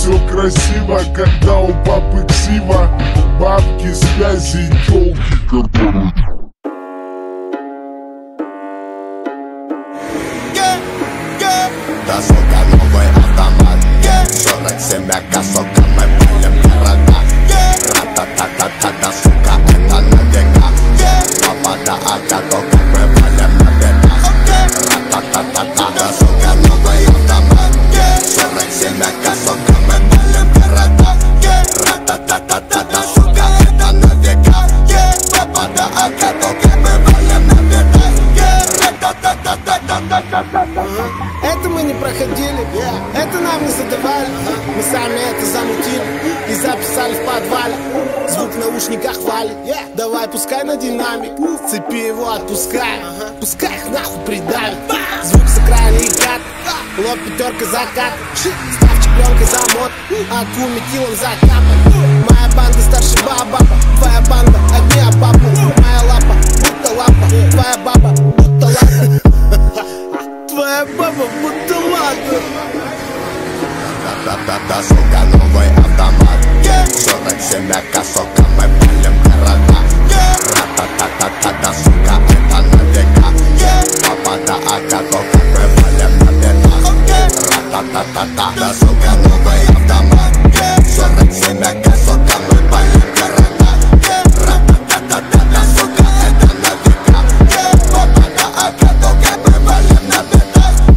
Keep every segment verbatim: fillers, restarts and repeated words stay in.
все красиво, когда у папы ксива. Бабки, связи, тёлки, которые... Да, сука, новый автомат, сорок семь АК, сука, мы палим города. Ра-та-та-та-та, да, сука, это на века. Папа, да, АК, только мы палим на бедах. Ра-та-та-та-та, да, сука, новый автомат, сорок семь АК, сука, мы палим города. Ра-та-та-та-та, да, сука, это на века. Папа, да, АК, только мы палим на бедах. Ра-та-та-та-та-та-та-та-та. Это мы не проходили, это нам не задавали. Мы сами это замутили и записали в подвале. Звук в наушниках валит, давай пускай на динамик. Цепи его отпускай, пускай их нахуй придавит. Звук с экрана и кат, лоб пятерка закат. Ставчик пленкой замот, аку метилом закапан. Моя банда старше баба, твоя банда огни об папу. Моя лапа, будто лапа, твоя баба, будто лапа. Твоя баба будто ладно. Да-да-да, сука, новый автомат, сорок семь АК, сука, мы палим города. Ра-та-та-та-та, да, сука, это на века. Папа, да, АК, только мы палим на бедах. Ра-та-та-та-та, да, сука, новый автомат, сорок семь АК, сука, мы палим города. Ра-та-та-та-та, да, сука, это на века. Папа, да, АК, только мы палим на бедах.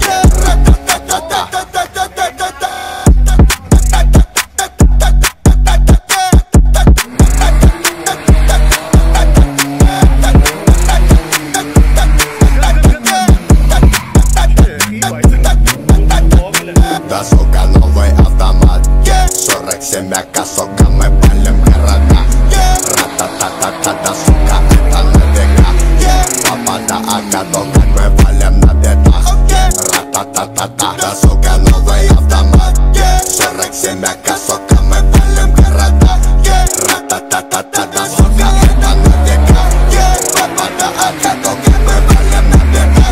Да, сука, новый автомат, сорок семь АК, сука, мы палим города. Ра-та-та-та-та, да, сука, это на века. Папа, да, АК, только мы палим на бедах. Ра-та-та-та-та, да, сука, новый автомат, сорок семь АК, сука, мы палим города. Ра-та-та-та-та, да, сука, это на века. Папа, да, АК, только мы палим на бедах.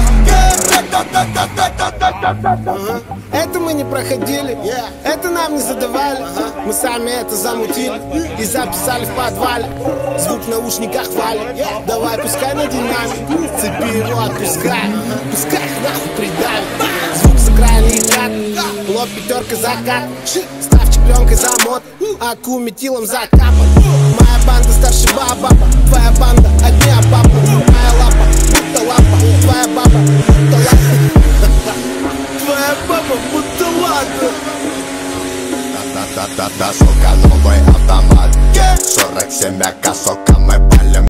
Ра-та-та-та-та-та-та-та-та. Это мы не проходили, это нам не задавали. Мы сами это замутили и записали в подвале. Звук в наушниках валит, давай пускай на динамик. Цепи его отпускай, пускай их нахуй придавит. Звук с экрана и кат, лоб пятерка закат. Ставчик пленкой замот, аку метилом закапан. Моя банда старше баба, твоя банда огни об папу. Моя лапа, будто лапа, твоя баба, будто лапа. Твоя баба будто ладно. Да-да-да-да, сука, новый автомат, сорок семь АК, сука, мы палим.